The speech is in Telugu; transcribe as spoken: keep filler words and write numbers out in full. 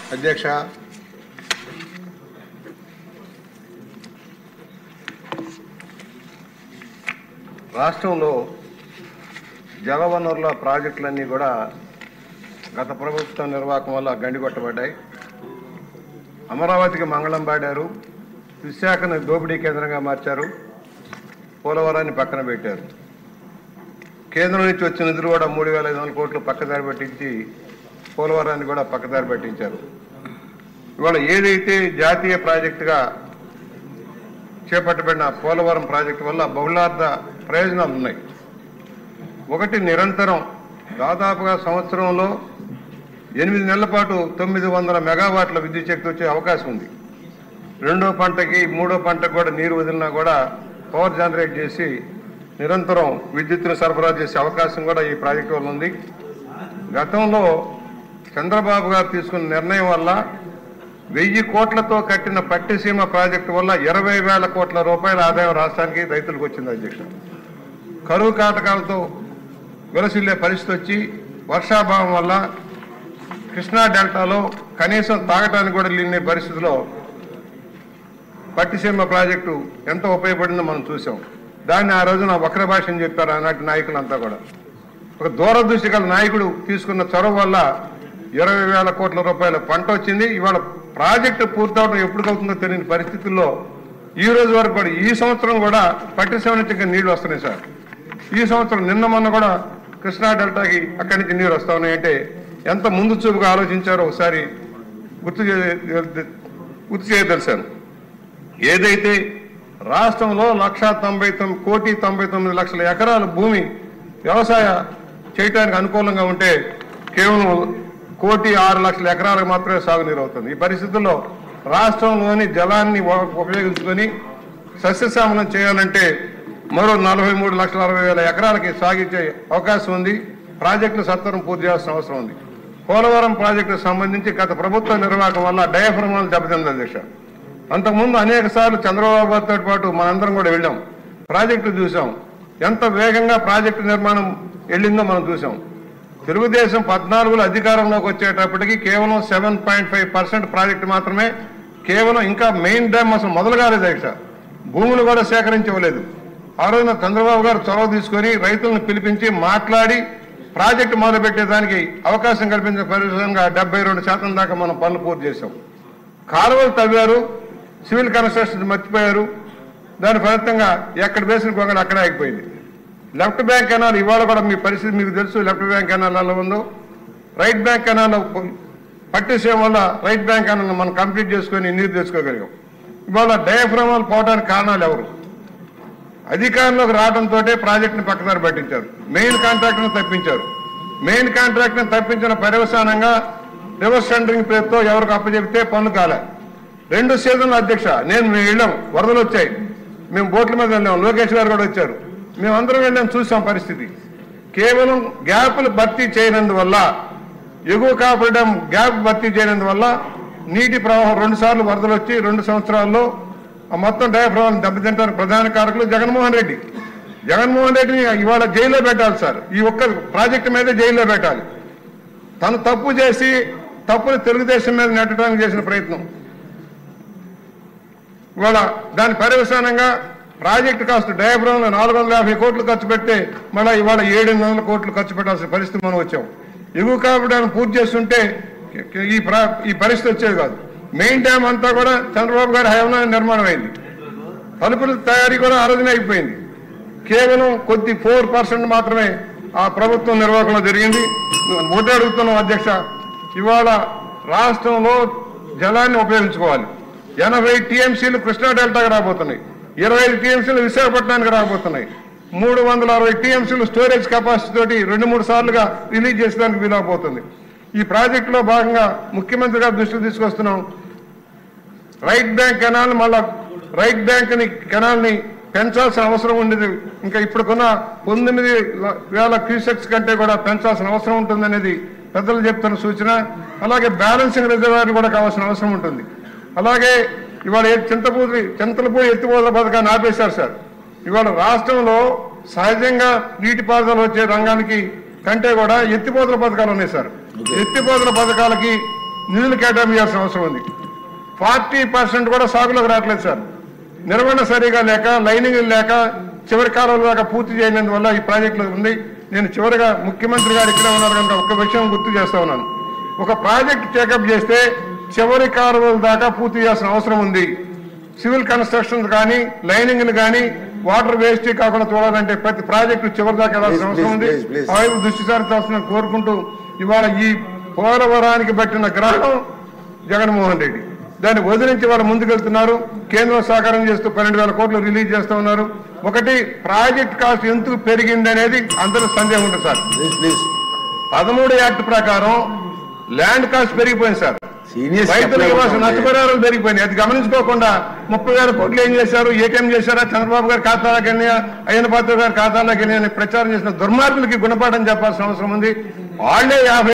అధ్యక్ష, రాష్ట్రంలో జలవనరుల ప్రాజెక్టులన్నీ కూడా గత ప్రభుత్వం నిర్వాహకం వల్ల గండికొట్టబడ్డాయి. అమరావతికి మంగళం పాడారు, విశాఖను దోపిడీ కేంద్రంగా మార్చారు, పోలవరాన్ని పక్కన పెట్టారు. కేంద్రం నుంచి వచ్చిన నిధులు కూడా మూడు వేల ఐదు వందల కోట్లు పక్కదారి పట్టించి పోలవరాన్ని కూడా పక్కదారి పట్టించారు. ఇవాళ ఏదైతే జాతీయ ప్రాజెక్టుగా చేపట్టబడిన పోలవరం ప్రాజెక్టు వల్ల బహుళార్థ ప్రయోజనాలు ఉన్నాయి. ఒకటి, నిరంతరం దాదాపుగా సంవత్సరంలో ఎనిమిది నెలల పాటు తొమ్మిది వందల మెగావాట్ల విద్యుత్ శక్తి వచ్చే అవకాశం ఉంది. రెండో పంటకి మూడో పంటకు కూడా నీరు వదిలినా కూడా పవర్ జనరేట్ చేసి నిరంతరం విద్యుత్తును సరఫరా చేసే అవకాశం కూడా ఈ ప్రాజెక్టు వల్ల ఉంది. గతంలో చంద్రబాబు గారు తీసుకున్న నిర్ణయం వల్ల వెయ్యి కోట్లతో కట్టిన పట్టిసీమ ప్రాజెక్టు వల్ల ఇరవై వేల కోట్ల రూపాయల ఆదాయం రాష్ట్రానికి రైతులకు వచ్చింది. అధ్యక్ష, కరువు కాటకాలతో విలసిల్లే పరిస్థితి వచ్చి వర్షాభావం వల్ల కృష్ణా డెల్టాలో కనీసం తాగటానికి కూడా లేని పరిస్థితిలో పట్టిసీమ ప్రాజెక్టు ఎంతో ఉపయోగపడిందో మనం చూసాం. దాన్ని ఆ రోజున వక్ర భాష అని చెప్పారు ఆనాటి నాయకులంతా కూడా. ఒక దూరదృష్టి గల నాయకుడు తీసుకున్న చొరవ వల్ల ఇరవై వేల కోట్ల రూపాయల పంట వచ్చింది. ఇవాళ ప్రాజెక్టు పూర్తవడం ఎప్పటికవుతుందో తెలియని పరిస్థితుల్లో ఈ రోజు వరకు కూడా ఈ సంవత్సరం కూడా పట్టిసీమ నుంచి ఇంకా నీళ్లు వస్తున్నాయి సార్. ఈ సంవత్సరం నిన్న మొన్న కూడా కృష్ణా డెల్టాకి అక్కడి నుంచి నీరు వస్తా ఉన్నాయంటే ఎంత ముందు చూపుగా ఆలోచించారో ఒకసారి గుర్తు గుర్తు చేయదలిశాను. ఏదైతే రాష్ట్రంలో లక్ష తొంభై తొమ్మిది కోటి తొంభై తొమ్మిది లక్షల ఎకరాల భూమి వ్యవసాయ చేయడానికి అనుకూలంగా ఉంటే కేవలం కోటి ఆరు లక్షల ఎకరాలకు మాత్రమే సాగునీరు అవుతుంది. ఈ పరిస్థితుల్లో రాష్ట్రంలోని జలాన్ని ఉపయోగించుకొని సస్యశ్యామలం చేయాలంటే మరో నలభై మూడు లక్షల అరవై వేల ఎకరాలకి సాగించే అవకాశం ఉంది. ప్రాజెక్టులు సత్వరం పూర్తి చేయాల్సిన అవసరం ఉంది. పోలవరం ప్రాజెక్టుకు సంబంధించి గత ప్రభుత్వ నిర్వాహకం వల్ల డయాఫ్రమాలు దెబ్బతింది. అధ్యక్ష, అంతకుముందు అనేక సార్లు చంద్రబాబు గారితో పాటు మనందరం కూడా వెళ్ళాం, ప్రాజెక్టు చూసాం. ఎంత వేగంగా ప్రాజెక్టు నిర్మాణం వెళ్ళిందో మనం చూసాం. తెలుగుదేశం పద్నాలుగులో అధికారంలోకి వచ్చేటప్పటికి కేవలం seven point five percent project మాత్రమే, కేవలం ఇంకా మెయిన్ డ్యామ్ అసలు మొదలు కాలేదు. అధ్యక్ష, భూములు కూడా సేకరించవలేదు. ఆ రోజున చంద్రబాబు గారు చొరవ తీసుకొని రైతులను పిలిపించి మాట్లాడి ప్రాజెక్టు మొదలుపెట్టేదానికి అవకాశం కల్పించిన పరిశ్రమంగా డెబ్బై రెండు శాతం దాకా మనం పనులు పూర్తి చేశాం. కాలువలు తవ్వారు, సివిల్ కన్స్ట్రక్షన్ మర్చిపోయారు. దాని ఫలితంగా ఎక్కడ వేసిన గొంగళి అక్కడే ఆగిపోయింది. లెఫ్ట్ బ్యాంక్ కెనాల్ ఇవాళ కూడా మీ పరిస్థితి మీకు తెలుసు. లెఫ్ట్ బ్యాంక్ కెనాల్ ఎలా ఉందో, రైట్ బ్యాంక్ కెనాల్ పట్టిసీమ వల్ల రైట్ బ్యాంక్ కెనాల్ మనం కంప్లీట్ చేసుకొని నీరు తెచ్చుకోగలిగాం. ఇవాళ డయాఫ్రమాలు పోవడానికి కారణాలు ఎవరు? అధికారంలోకి రావడంతో ప్రాజెక్టుని పక్కదారి పట్టించారు, మెయిన్ కాంట్రాక్టర్ని తప్పించారు. మెయిన్ కాంట్రాక్టర్ని తప్పించిన పర్యవసానంగా రివర్స్ టెండరింగ్ పేరుతో ఎవరికి అప్పచెప్తే పనులు కాలే. రెండు సీజన్లు అధ్యక్ష, నేను మేము వెళ్ళాం, వరదలు వచ్చాయి, మేము బోట్ల మీద వెళ్ళాం, లోకేష్ గారు కూడా వచ్చారు, మేమందరం వెళ్ళాం, చూసాం పరిస్థితి. కేవలం గ్యాప్లు భర్తీ చేయనందువల్ల, ఎగువ కాపురి డ్యాం గ్యాప్ భర్తీ చేయనందువల్ల నీటి ప్రవాహం రెండు సార్లు వరదలు వచ్చి రెండు సంవత్సరాల్లో ఆ మొత్తం డయాఫ్రామ్ దెబ్బతింటానికి ప్రధాన కారకులు జగన్మోహన్ రెడ్డి. జగన్మోహన్ రెడ్డిని ఇవాళ జైల్లో పెట్టాలి సార్. ఈ ఒక్క ప్రాజెక్టు మీదే జైల్లో పెట్టాలి. తను తప్పు చేసి తప్పుని తెలుగుదేశం మీద నెట్టడానికి చేసిన ప్రయత్నం. ఇవాళ దాని పర్యవసానంగా ప్రాజెక్టు కాస్ట్ డయాఫ్రామ్ లో నాలుగు వందల యాభై కోట్లు ఖర్చు పెడితే మళ్ళీ ఇవాళ ఏడు వందల కోట్లు ఖర్చు పెట్టాల్సిన పరిస్థితి మనం వచ్చాం. ఎగువ కాపుడాన్ని పూర్తి చేస్తుంటే ఈ ఈ పరిస్థితి వచ్చేది కాదు. మెయిన్ డ్యామ్ అంతా కూడా చంద్రబాబు గారి హయాంలో నిర్మాణం అయింది. తలుపుల తయారీ కూడా ఆ రోజునే అయిపోయింది. కేవలం కొద్ది ఫోర్ పర్సెంట్ మాత్రమే ఆ ప్రభుత్వం నిర్వాహకంలో జరిగింది. ఒకటే అడుగుతున్నాం అధ్యక్ష, ఇవాళ రాష్ట్రంలో జలాన్ని ఉపయోగించుకోవాలి. ఎనభై టీఎంసీలు కృష్ణా డెల్టాకి రాబోతున్నాయి, ఇరవై ఐదు టీఎంసీలు విశాఖపట్నానికి రాబోతున్నాయి, మూడు వందల అరవై టీఎంసీలు స్టోరేజ్ కెపాసిటీ తోటి రెండు మూడు సార్లుగా రిలీజ్ చేసేదానికి వీలవబోతుంది. ఈ ప్రాజెక్టులో భాగంగా ముఖ్యమంత్రి గారు దృష్టికి తీసుకొస్తున్నాం. రైట్ బ్యాంక్ కెనాల్ మళ్ళా రైట్ బ్యాంక్ ని కెనాల్ ని పెంచాల్సిన అవసరం ఉండేది. ఇంకా ఇప్పుడుకున్న పంతొమ్మిది వేల క్యూసెక్స్ కంటే కూడా పెంచాల్సిన అవసరం ఉంటుంది అనేది పెద్దలు చెప్తున్న సూచన. అలాగే బ్యాలెన్సింగ్ రిజర్వాయర్ కూడా కావాల్సిన అవసరం ఉంటుంది. అలాగే ఇవాళ చింతపూడి చింతలపూడి ఎత్తిపోతల పథకాన్ని ఆపేశారు సార్. ఇవాళ రాష్ట్రంలో సహజంగా నీటిపారుదల వచ్చే రంగానికి కంటే కూడా ఎత్తిపోతల పథకాలు ఉన్నాయి సార్. ఎత్తిపోతల పథకాలకి నిధులు కేటాయించాల్సిన అవసరం ఉంది. ఫార్టీ పర్సెంట్ కూడా సాగులోకి రావట్లేదు సార్. నిర్వహణ సరిగా లేక, లైనింగ్ లేక, చివరి కాలంలో దాకా పూర్తి చేయనందువల్ల ఈ ప్రాజెక్టులు ఉంది. నేను చివరిగా ముఖ్యమంత్రి గారు ఇక్కడే ఉన్నారు కనుక ఒక్క విషయం గుర్తు చేస్తా ఉన్నాను. ఒక ప్రాజెక్ట్ టేకప్ చేస్తే చివరి కాలువల దాకా పూర్తి చేయాల్సిన అవసరం ఉంది. సివిల్ కన్స్ట్రక్షన్ కానీ, లైనింగ్ కానీ, వాటర్ వేస్ట్ కాకుండా చూడాలంటే ప్రతి ప్రాజెక్టు చివరి దాకా వెళ్ళాల్సిన అవసరం ఉంది. ఆ వైపు దృష్టి సారించాల్సిన కోరుకుంటూ ఇవాళ ఈ పోలవరానికి పట్టిన గ్రహణం జగన్మోహన్ రెడ్డి. దాన్ని వదిలించి వాళ్ళు ముందుకెళ్తున్నారు. కేంద్రం సహకారం చేస్తూ పన్నెండు వేల కోట్లు రిలీజ్ చేస్తూ ఉన్నారు. ఒకటి, ప్రాజెక్ట్ కాస్ట్ ఎందుకు పెరిగింది అనేది అందరూ సందేహం ఉంటుంది సార్. పదమూడు యాక్ట్ ప్రకారం ల్యాండ్ కాస్ట్ పెరిగిపోయింది సార్. రైతులకు ఇవ్వాల్సిన నష్టపరిహారాలు పెరిగిపోయినాయి. అది గమనించుకోకుండా ముప్పై వేల కోట్లు ఏం చేశారు, ఏటీఎం చేశారా, చంద్రబాబు గారి ఖాతాలోకి వెళ్ళినా, అయ్యన్న పాత్ర గారి ఖాతాలోకి వెళ్ళి ప్రచారం చేసిన దుర్మార్గులకి గుణపాఠం చెప్పాల్సిన అవసరం ఉంది. వాళ్లే యాభై